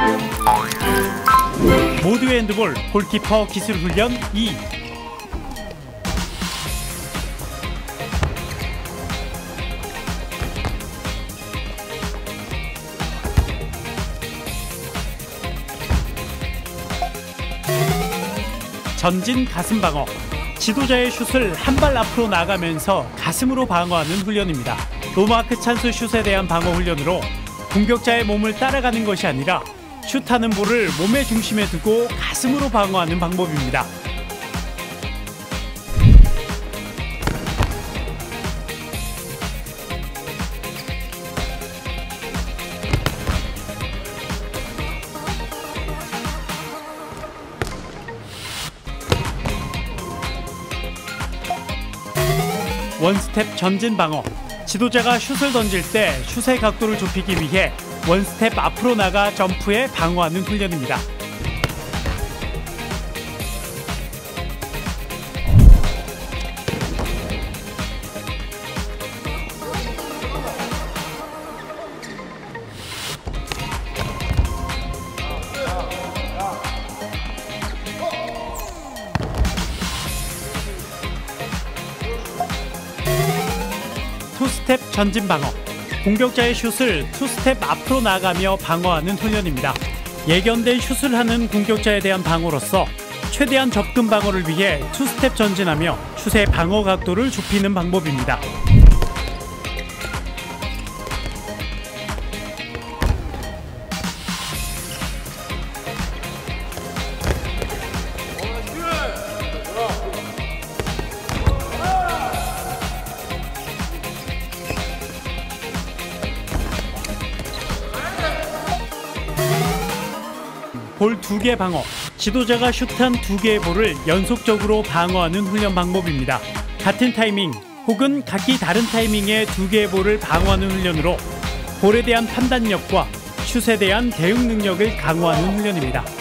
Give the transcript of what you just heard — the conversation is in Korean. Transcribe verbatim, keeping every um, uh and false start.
모두 핸드볼 골키퍼 기술 훈련 이. 전진 가슴 방어. 지도자의 슛을 한 발 앞으로 나가면서 가슴으로 방어하는 훈련입니다. 노마크 찬스 슛에 대한 방어 훈련으로 공격자의 몸을 따라가는 것이 아니라 슛하는 볼을 몸의 중심에 두고 가슴으로 방어하는 방법입니다. 원스텝 전진 방어. 지도자가 슛을 던질 때 슛의 각도를 좁히기 위해 원스텝 앞으로 나가 점프해 방어하는 훈련입니다. 투스텝 전진 방어. 공격자의 슛을 투스텝 앞으로 나가며 방어하는 훈련입니다. 예견된 슛을 하는 공격자에 대한 방어로서 최대한 접근 방어를 위해 투스텝 전진하며 슛의 방어 각도를 좁히는 방법입니다. 볼 두 개 방어. 지도자가 슛한 두 개의 볼을 연속적으로 방어하는 훈련 방법입니다. 같은 타이밍 혹은 각기 다른 타이밍의 두 개의 볼을 방어하는 훈련으로 볼에 대한 판단력과 슛에 대한 대응 능력을 강화하는 훈련입니다.